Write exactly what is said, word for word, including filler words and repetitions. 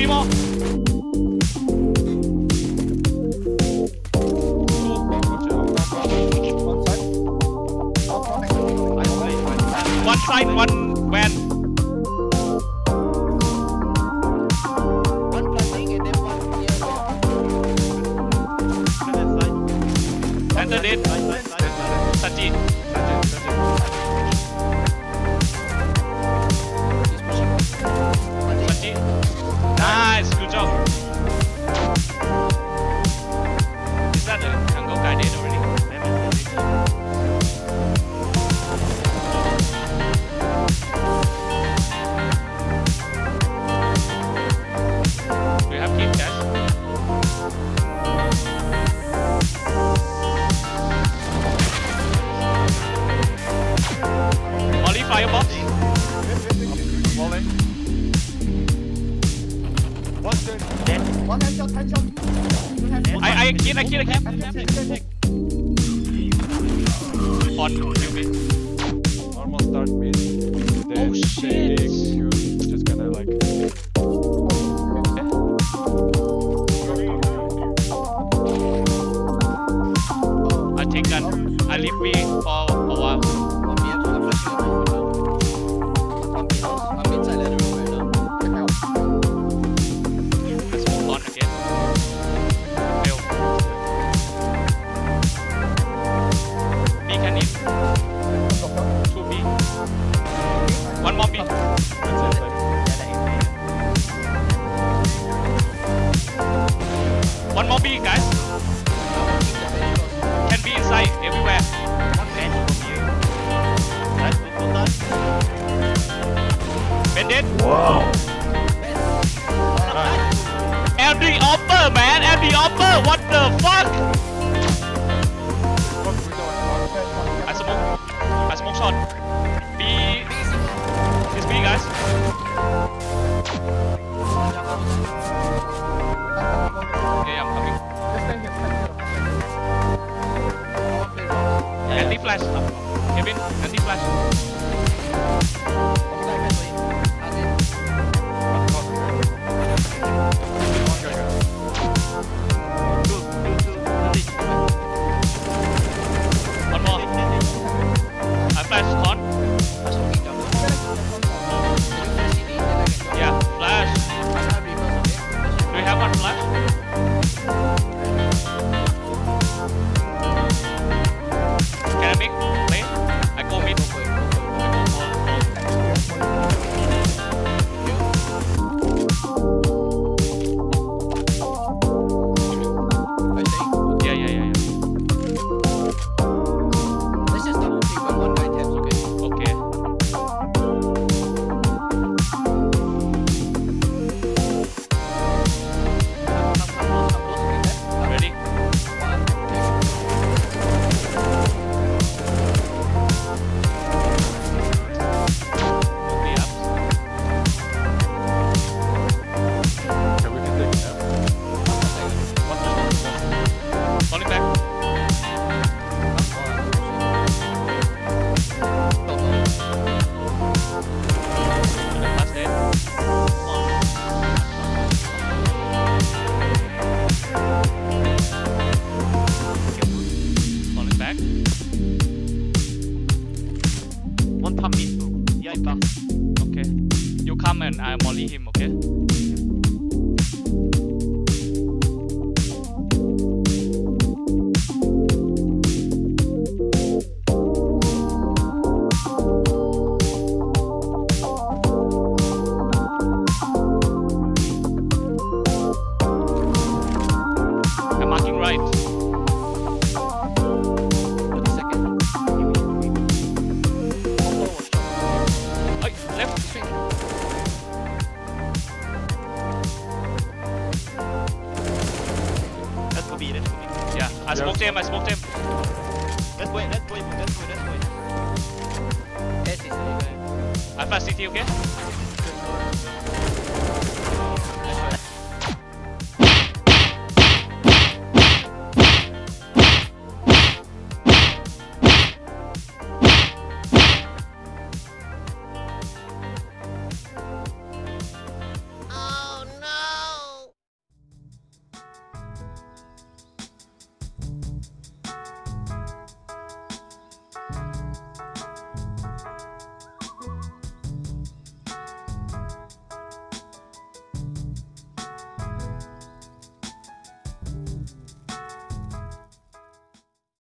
Three more. One side, one van. One planting and then one here. Enter dead. Saji. Saji. Nice, good job. Is that the Tango guy dead already? Do you have keep guys? Molly firebox. Molly. One turn. Dead. One headshot, headshot. I I kill, I kill, I kill. On Q B. Normal start mid. Then Oh, shit. take you just gonna like. I take gun. I leave me for a while. One B, I'm flashing up. One B house. I'm inside the room right now. Let's move on again. Fail. B can in. Two B. One more B. One more B, guys. Can be inside everywhere. One bench from you. That's good for that. Bandit. Wow. L D offer, man. L D offer. What the fuck? I smoke. I smoke shot. B. It's B, guys. Yeah, I'm coming. Anti flash. Kevin, anti flash. One more. I flash on. Yeah, flash. Do you have one flash? Can I make play? I go mid. Yeah, yeah, yeah, yeah. Let's just double pick when one guy taps, okay? Okay. Ready? Okay, up. Okay, we can take it now. Falling back. Last dead. Falling back. One pump mid. Yeah, pass. Okay. You come and I molly him, okay? I'm marking right. thirty seconds. Oi, left. Let's go B, let's go B. Yeah, I smoked him, I smoked him. Let's wait, let's wait, let's wait, let's wait. S is the guy. I flash C T, okay?